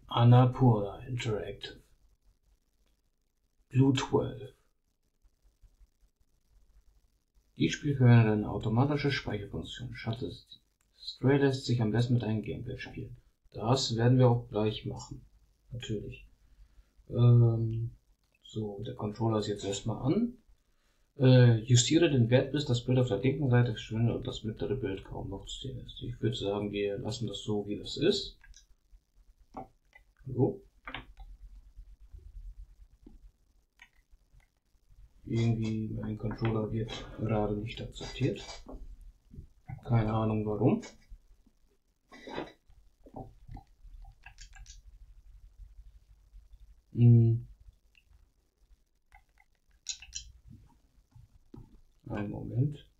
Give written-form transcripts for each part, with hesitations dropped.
Annapurna Interactive. Blue 12. Die Spiel verwendet eine automatische Speicherfunktion. Stray lässt sich am besten mit einem Gamepad spielen. Das werden wir auch gleich machen. Natürlich. So, der Controller ist jetzt erstmal an. Justiere den Wert, bis das Bild auf der linken Seite verschwindet und das mittlere Bild kaum noch zu sehen ist. Ich würde sagen, wir lassen das so, wie das ist. So. Irgendwie mein Controller wird gerade nicht akzeptiert. Keine Ahnung warum. Einen Moment.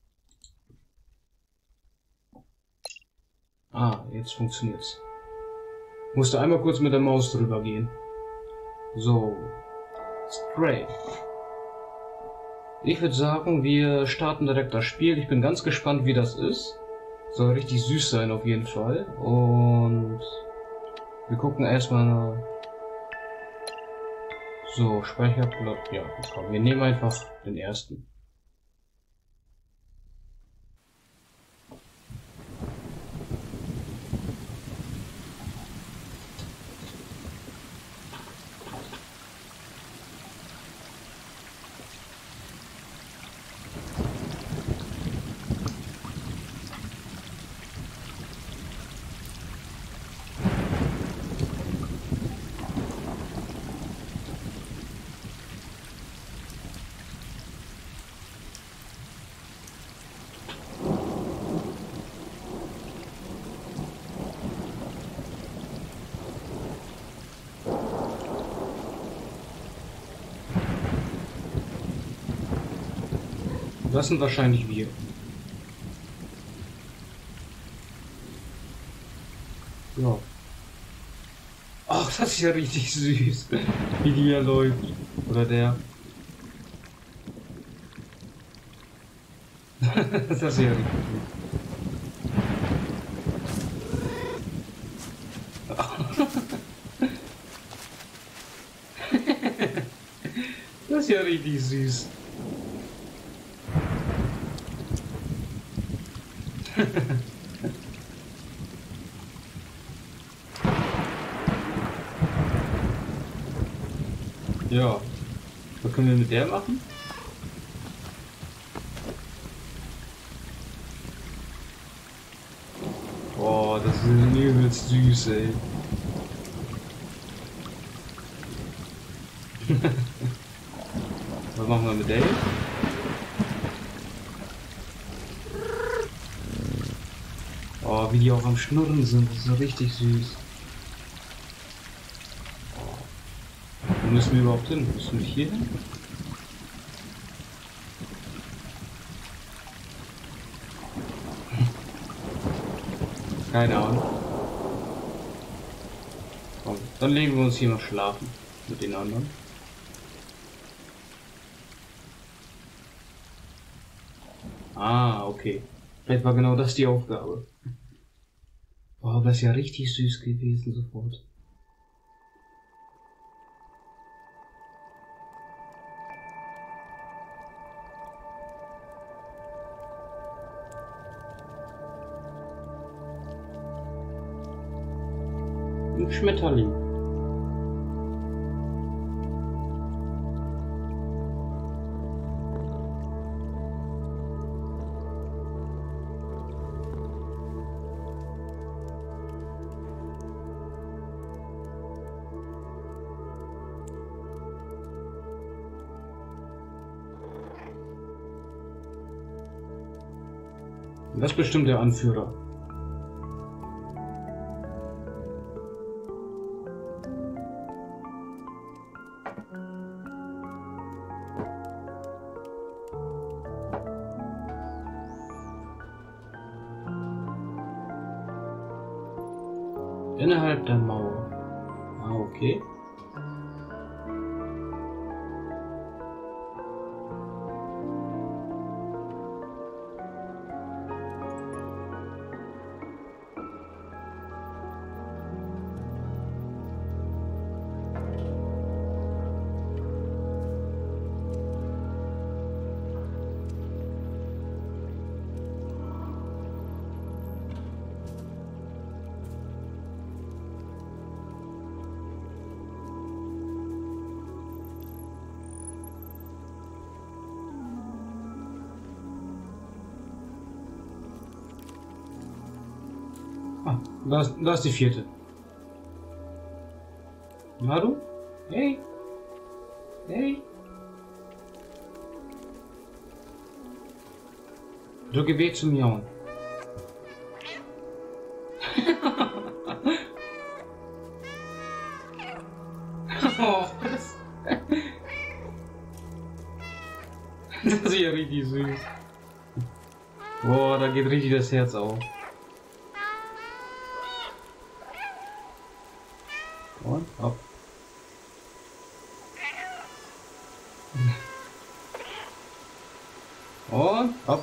Jetzt funktioniert's. Musste einmal kurz mit der Maus drüber gehen. So. Stray. Ich würde sagen, wir starten direkt das Spiel. Ich bin ganz gespannt, wie das ist. Soll richtig süß sein auf jeden Fall. Und wir gucken erstmal. So, Speicherplatz. Ja, komm, wir nehmen einfach den ersten. Das sind wahrscheinlich wir. Ja. Ach, das ist ja richtig süß. Wie die hier läuft. Oder der. Das ist ja richtig süß. Das ist ja richtig süß. Ja, was können wir mit der machen? Oh, das ist übelst süß, ey. Was machen wir mit der? Oh, wie die auch am Schnurren sind, das ist so richtig süß. Wo müssen wir überhaupt hin? Müssen wir hier hin? Keine Ahnung. Komm, dann legen wir uns hier mal schlafen mit den anderen. Okay. Vielleicht war genau das die Aufgabe. Boah, das ist ja richtig süß gewesen sofort. Ein Schmetterling. Das ist bestimmt der Anführer. Innerhalb der Mauer. Okay. Ah, da ist die vierte. Na du? Hey? Hey? Drücke W zum Miauen. Oh, das ist ja richtig süß. Boah, da geht richtig das Herz auf. Und ab. Und ab.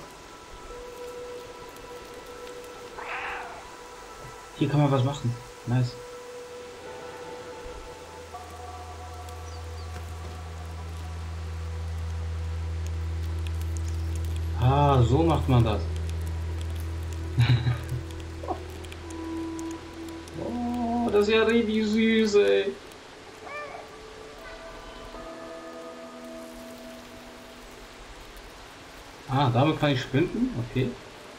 Hier kann man was machen. Nice. Ah, so macht man das. Oh, das ist ja richtig süß, ey. Ah, damit kann ich sprinten? Okay.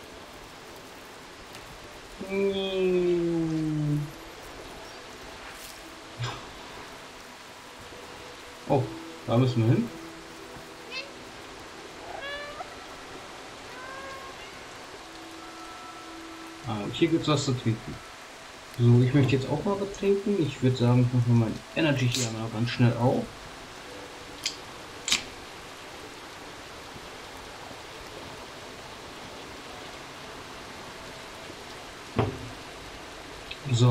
Oh, da müssen wir hin. Ah, und hier gibt es was zu trinken. So, ich möchte jetzt auch mal was trinken. Ich würde sagen, ich mache mal mein Energy hier mal ganz schnell auf. So.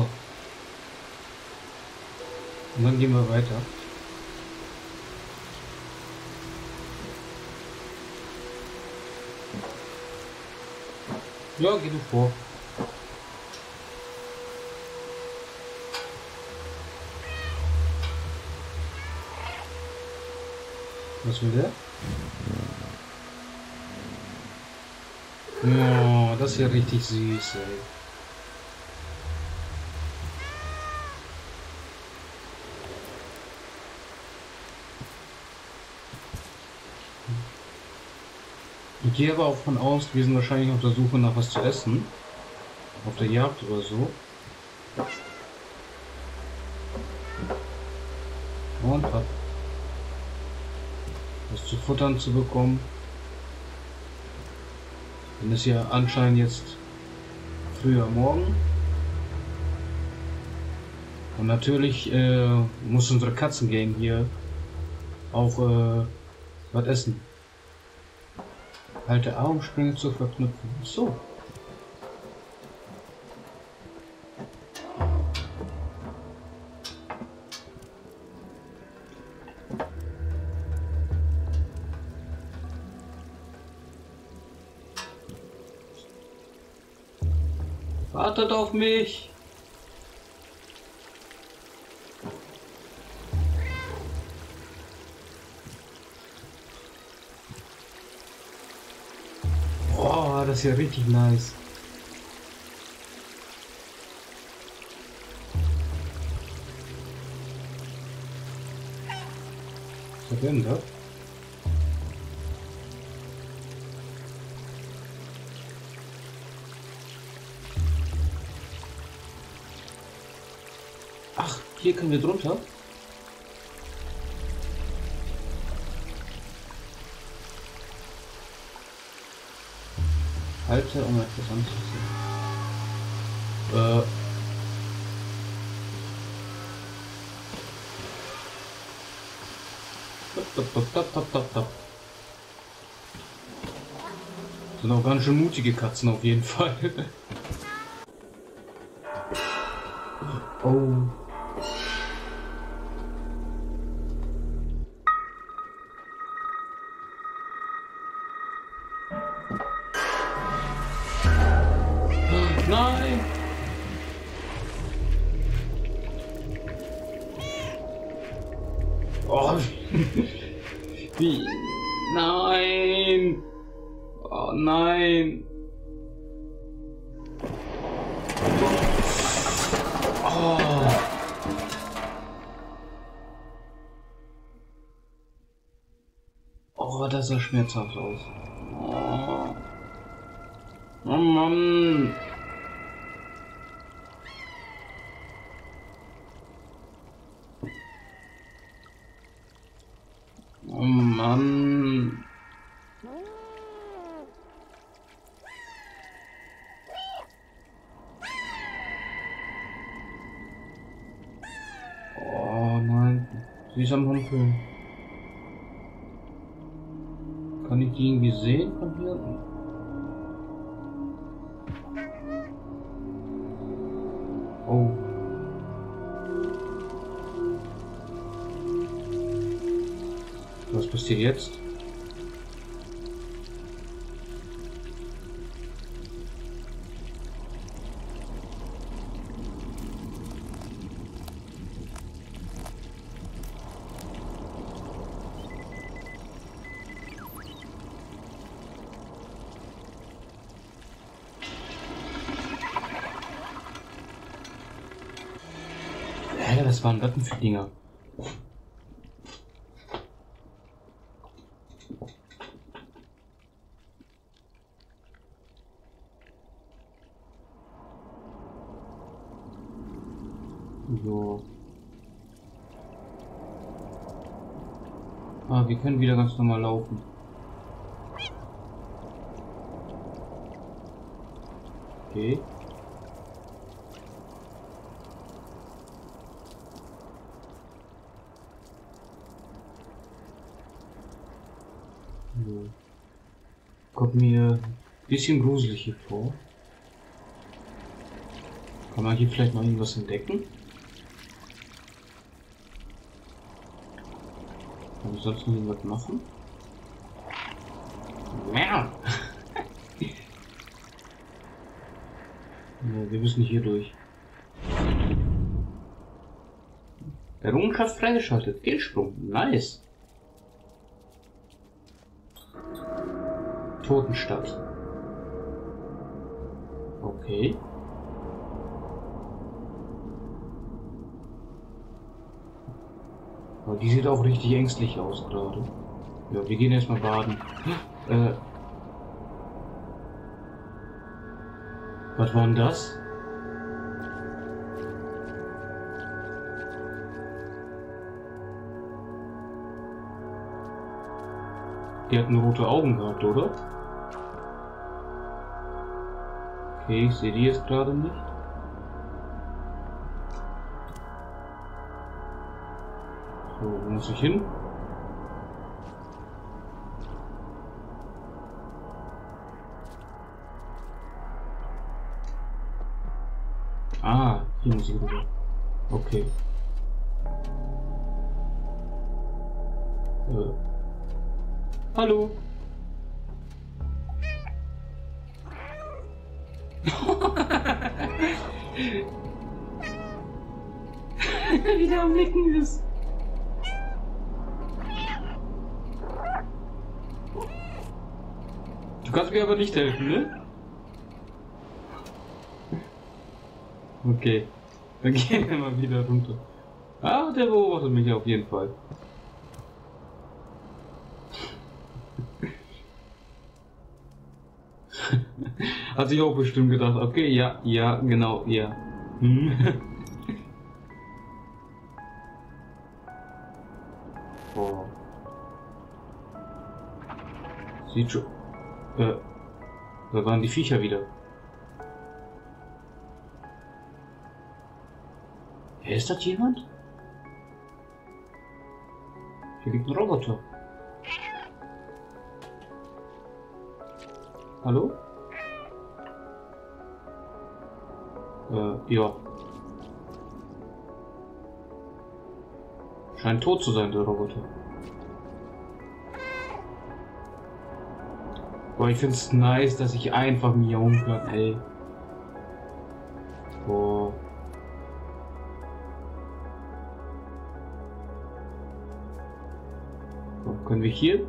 Und dann gehen wir weiter. Ja, geh du vor. Was will der? Oh, das ist ja richtig süß, ey. Ich gehe aber auch von aus, wir sind wahrscheinlich auf der Suche nach was zu essen. Auf der Jagd oder so. Und ab. Was zu futtern zu bekommen. Denn es ist ja anscheinend jetzt früher Morgen. Und natürlich muss unsere Katzengang hier auch was essen. Halte Armsprünge zu verknüpfen. So. Wartet auf mich! Boah, das ist ja richtig nice. Was denn da? Ach, hier können wir drunter. Halte, um etwas anzusehen. Sind auch ganz schön mutige Katzen auf jeden Fall. Oh. Nein! Oh. Wie? Nein! Oh nein! Oh. Oh, das sah schmerzhaft aus. Oh, oh Mann! Sie ist am Humpeln. Kann ich die irgendwie sehen von hier? Oh. Was passiert jetzt? Was waren das denn für Dinger? So. Ah, wir können wieder ganz normal laufen. Okay. So. Kommt mir ein bisschen gruselig hier vor. Kann man hier vielleicht noch irgendwas entdecken? Kann ich sonst noch irgendwas machen? Ja. Ja, wir müssen hier durch. Errungenschaft freigeschaltet. Fehlsprung. Nice. Totenstadt. Okay. Aber die sieht auch richtig ängstlich aus gerade. Ja, wir gehen erstmal baden. Was war denn das? Die hatten rote Augen gehabt, oder? Okay, ich sehe die jetzt gerade nicht. So, wo muss ich hin? Ah, hier muss ich rüber. Okay. Hallo. Wie der am Nicken ist. Du kannst mir aber nicht helfen, ne? Okay. Dann gehen wir mal wieder runter. Ah, der beobachtet mich auf jeden Fall. Hat sich auch bestimmt gedacht, okay, ja, ja, genau, ja. Oh. Sieht schon. Da waren die Viecher wieder. Ist das jemand? Hier liegt ein Roboter. Hallo? Ja. Scheint tot zu sein, der Roboter. Boah, ich find's nice, dass ich einfach miauen kann, ey. Boah. So, können wir hier?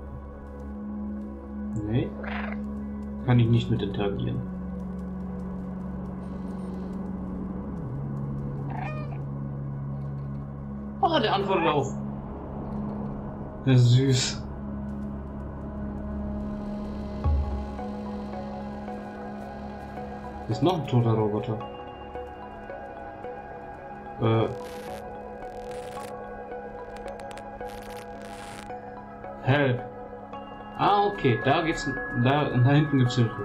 Nee. Kann ich nicht mit interagieren. Oh, der antwortet auch. Der ist süß. Ist noch ein toter Roboter. Help. Ah, okay, da geht's. Da hinten gibt's Hilfe.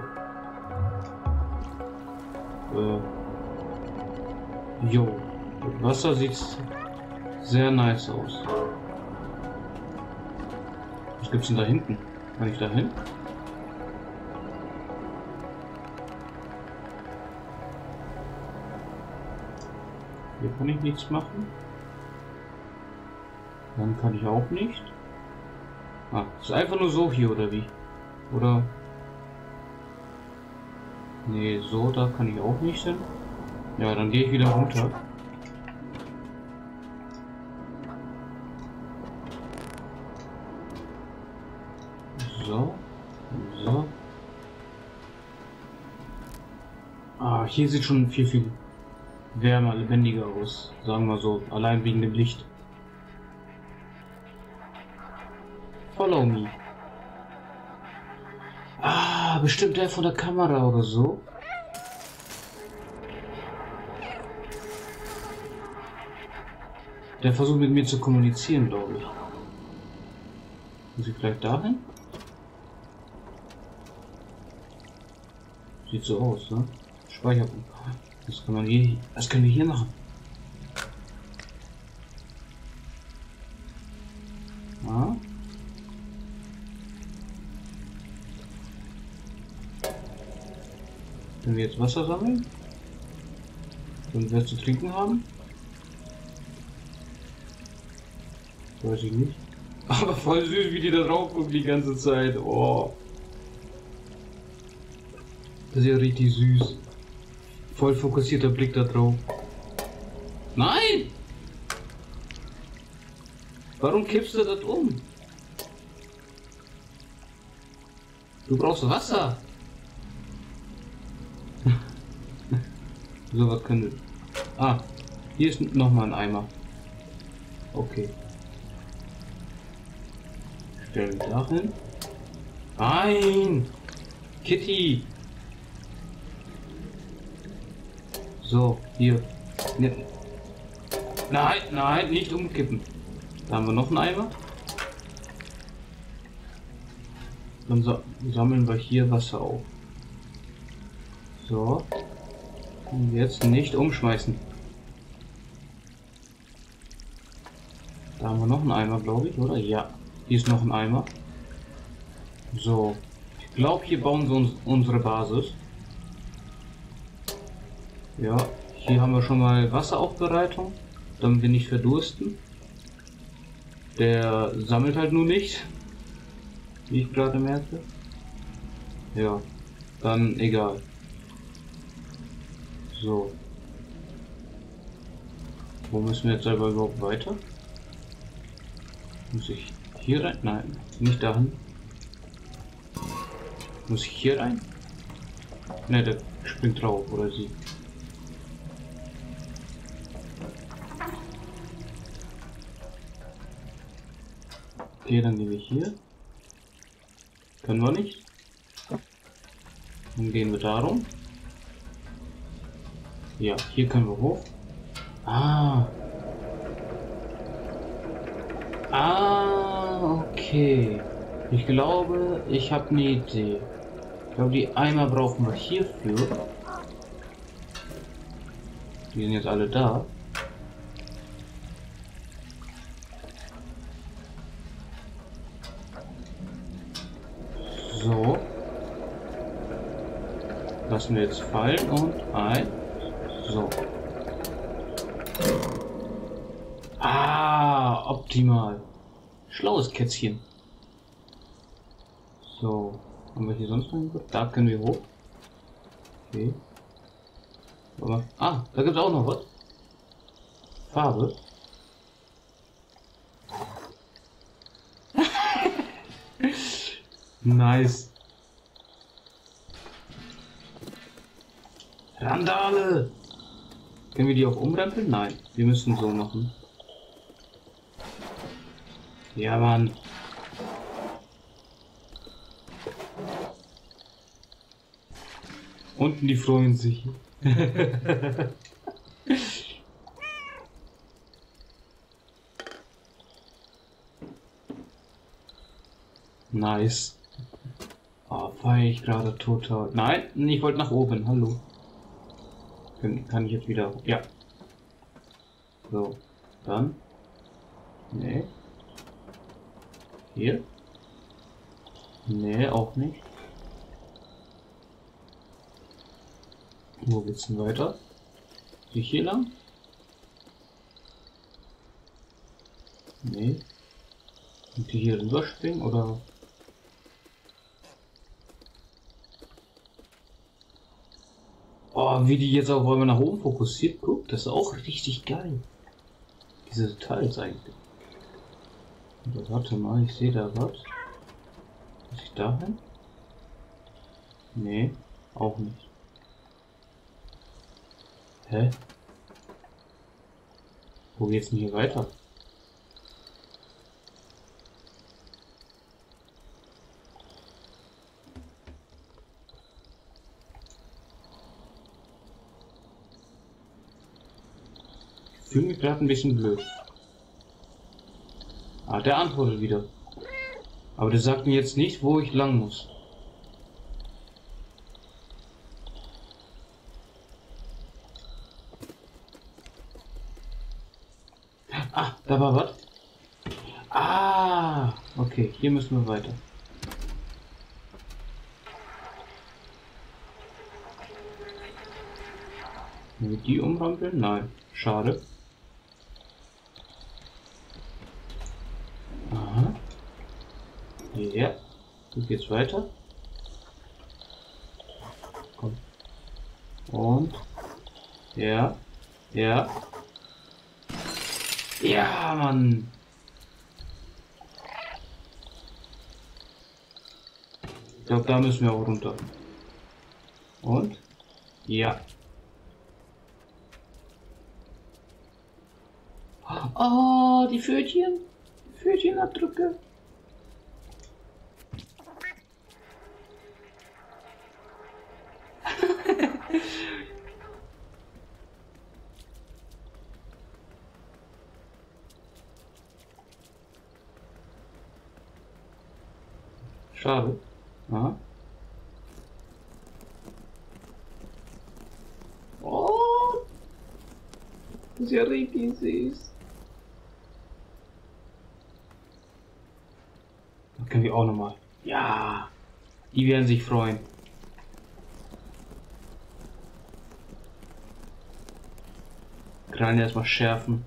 Jo. Das Wasser sieht sehr nice aus. Was gibt's denn da hinten? Kann ich da hin? Hier kann ich nichts machen. Dann kann ich auch nicht. Ah, ist einfach nur so hier, oder wie? Oder? Nee, so, da kann ich auch nicht hin. Ja, dann gehe ich wieder runter. So. So. Ah, hier sieht schon viel wärmer, lebendiger aus. Sagen wir so, allein wegen dem Licht. Follow me. Ah, bestimmt der von der Kamera oder so. Der versucht mit mir zu kommunizieren, glaube ich. Muss ich vielleicht dahin? Sieht so aus, ne? Speicherpunkt. Was kann man hier? Was können wir hier machen? Ah. Können wir jetzt Wasser sammeln? Können wir zu trinken haben? Weiß ich nicht. Aber voll süß, wie die da drauf gucken die ganze Zeit. Oh. Das ist ja richtig süß. Voll fokussierter Blick da drauf. Nein! Warum kippst du das um? Du brauchst Wasser. So, was können wir... Ah, hier ist nochmal ein Eimer. Okay. Stellen wir da hin. Nein! Kitty! So, hier. Nein, nein, nicht umkippen. Da haben wir noch einen Eimer. Dann sammeln wir hier Wasser auf. So. Und jetzt nicht umschmeißen. Da haben wir noch einen Eimer, glaube ich, oder? Ja. Hier ist noch ein Eimer. So. Ich glaube, hier bauen wir uns unsere Basis. Ja. Hier haben wir schon mal Wasseraufbereitung. Damit wir nicht verdursten. Der sammelt halt nur nicht. Wie ich gerade merke. Ja. Dann egal. So. Wo müssen wir jetzt selber überhaupt weiter? Muss ich hier rein? Nein, nicht dahin. Muss ich hier rein? Ne, der springt drauf, oder sie. Okay, dann gehen wir hier. Können wir nicht. Dann gehen wir darum. Ja, hier können wir hoch. Ah. Ah, okay. Ich glaube, ich habe eine Idee. Ich glaube, die Eimer brauchen wir hierfür. Die sind jetzt alle da. So. Lassen wir jetzt fallen und ein. So. Ah, optimal. Schlaues Kätzchen. So. Haben wir hier sonst noch irgendwas? Da können wir hoch. Okay. Aber, ah, da gibt es auch noch was. Farbe. Nice. Randale! Können wir die auch umrempeln? Nein, wir müssen so machen. Ja, Mann. Unten, die freuen sich. Nice. Oh, feier ich gerade total. Nein, ich wollte nach oben. Hallo. Kann ich jetzt wieder... Ja. So. Dann. Nee. Hier. Nee, auch nicht. Wo geht's denn weiter? Die hier lang? Nee. Und die hier rüberspringen oder? Oh, wie die jetzt auch einmal nach oben fokussiert. Guck, das ist auch richtig geil. Diese Details eigentlich. Aber warte mal, ich sehe da was. Muss ich da hin? Nee, auch nicht. Hä? Wo geht's denn hier weiter? Ich fühle mich gerade ein bisschen blöd. Ah, der antwortet wieder. Aber der sagt mir jetzt nicht, wo ich lang muss. Ah, da war was. Ah, okay, hier müssen wir weiter. Können wir die umrampeln? Nein, schade. Aha. Ja, so geht's weiter. Komm. Und. Ja. Ja. Ja, Mann. Ich glaube, da müssen wir auch runter. Und? Ja. Oh, die Pfötchen. Pfötchenabdrücke. Schade. Aha. Oh, das ist ja richtig süß. Das können wir auch nochmal. Ja, die werden sich freuen. Krallen erstmal schärfen.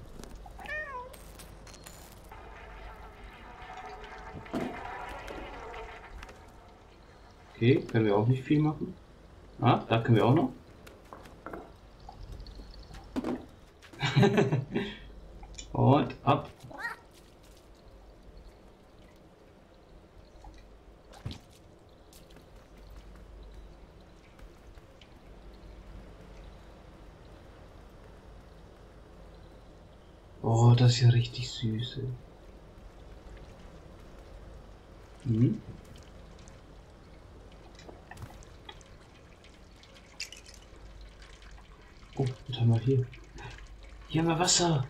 Okay, können wir auch nicht viel machen. Ah, da können wir auch noch. Und ab. Oh, das ist ja richtig süß. Hm? Oh, was haben wir hier? Hier haben wir Wasser.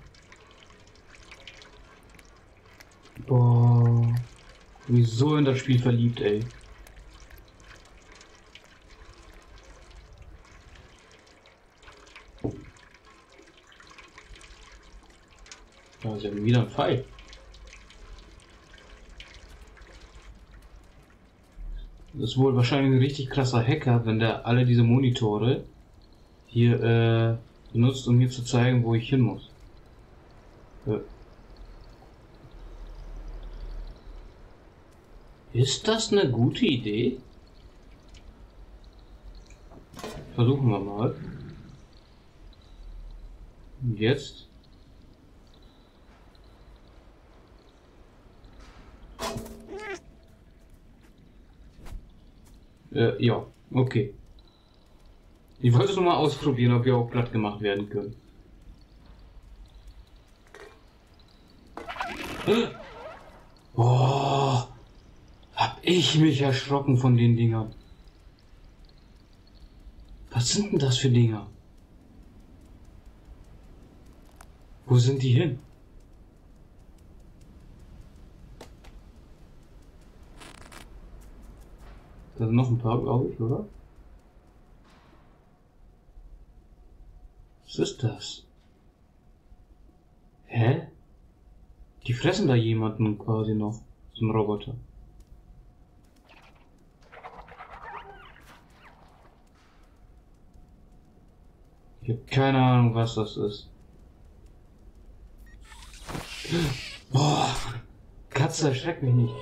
Boah. Wieso in das Spiel verliebt, ey. Da ist ja wieder ein Pfeil. Das ist wohl wahrscheinlich ein richtig krasser Hacker, wenn der alle diese Monitore hier benutzt, um mir zu zeigen, wo ich hin muss. Ist das eine gute Idee? Versuchen wir mal. Jetzt. Ja, okay. Ich wollte es nur mal ausprobieren, ob wir auch platt gemacht werden können. Oh, hab ich mich erschrocken von den Dingern. Was sind denn das für Dinger? Wo sind die hin? Da sind noch ein paar, glaube ich, oder? Was ist das? Hä? Die fressen da jemanden quasi noch. So ein Roboter. Ich habe keine Ahnung, was das ist. Boah, Katze, erschreck mich nicht.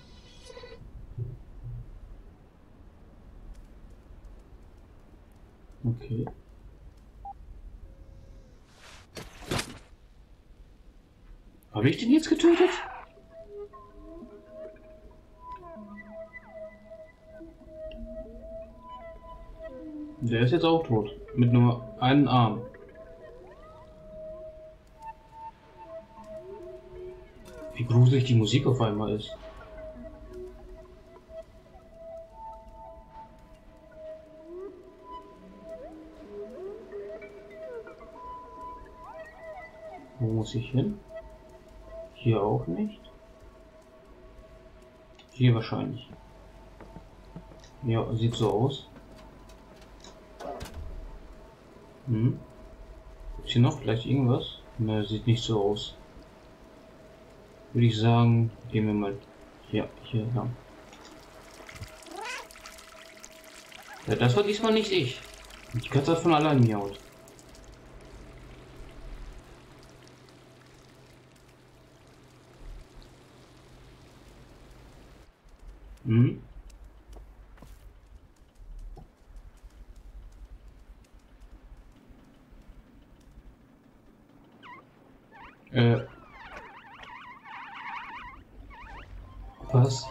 Okay. Habe ich den jetzt getötet? Der ist jetzt auch tot. Mit nur einem Arm. Wie gruselig die Musik auf einmal ist. Wo muss ich hin? Hier auch nicht. Hier wahrscheinlich. Ja, sieht so aus. Ist hier noch vielleicht irgendwas? Ne, sieht nicht so aus. Würde ich sagen, gehen wir mal hier lang. Ja, das war diesmal nicht ich. Die Katze hat von allein miaut. Was?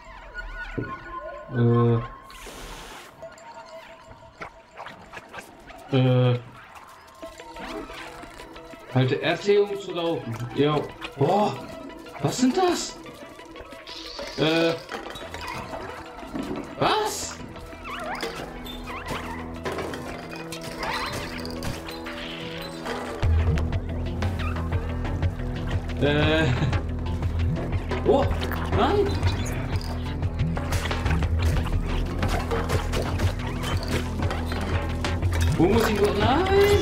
Halte RT um zu laufen. Ja. Boah, was sind das? Was? Oh, nein! Wo muss ich nur? Nein!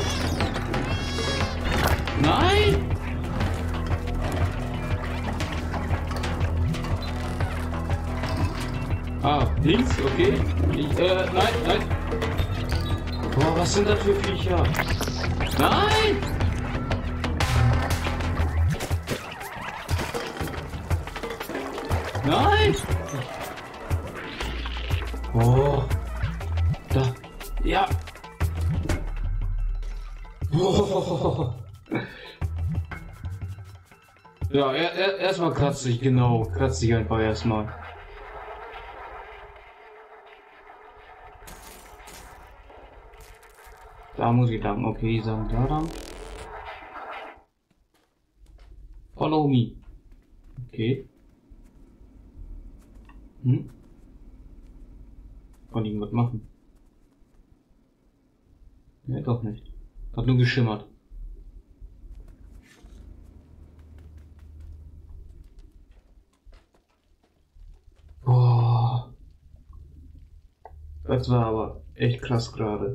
Nein! Ah, links, okay. Nein! Boah, was sind das für Viecher? Nein! Nein! Oh. Da. Ja. Oh. Ja, erstmal kratze ich, genau. Kratze ich einfach erstmal. Da muss ich lang. Okay, sagen da dann. Follow me. Okay. Kann irgendwas machen? Ja, doch nicht. Hat nur geschimmert. Boah. Das war aber echt krass gerade.